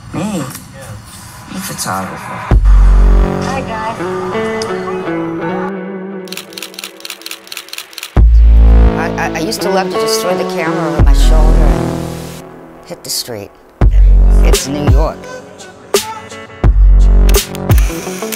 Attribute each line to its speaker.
Speaker 1: Me? I'm a photographer.
Speaker 2: Hi, guys.
Speaker 3: I used to love to just throw the camera over my shoulder and hit the street. It's New York.